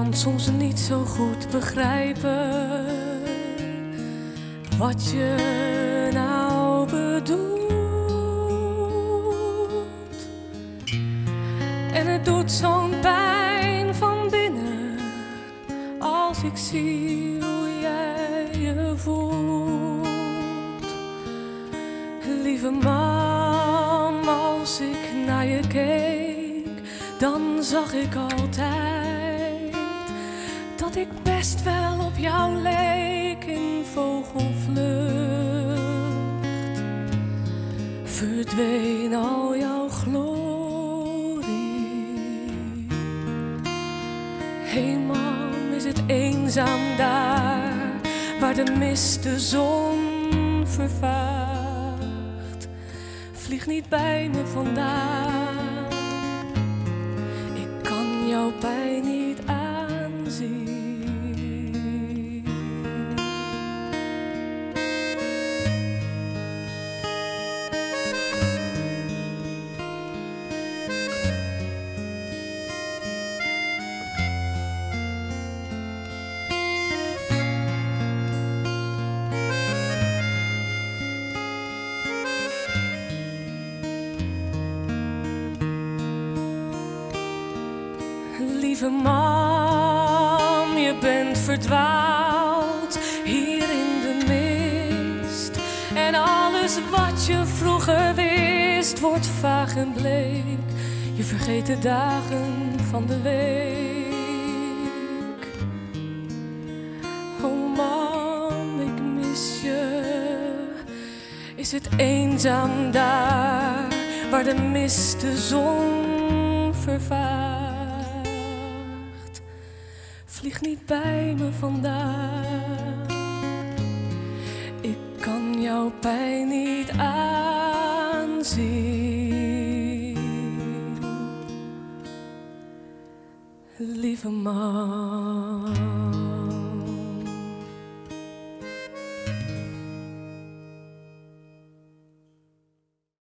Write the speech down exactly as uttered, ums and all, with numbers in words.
kan soms niet zo goed begrijpen wat je nou bedoelt. En het doet zo'n pijn van binnen als ik zie hoe jij je voelt. Lieve man, als ik naar je keek, dan zag ik altijd dat ik best wel op jou leek in vogelvlucht. Verdween al jouw glorie. Hé man, is het eenzaam daar, waar de mist de zon vervaagt. Vlieg niet bij me vandaan, ik kan jouw pijn niet aanzien. Lieve man, je bent verdwaald hier in de mist. En alles wat je vroeger wist wordt vaag en bleek. Je vergeet de dagen van de week. Oh man, ik mis je. Is het eenzaam daar, waar de mist de zon vervaagt? Vlieg niet bij me vandaan, ik kan jouw pijn niet aanzien. Lieve man.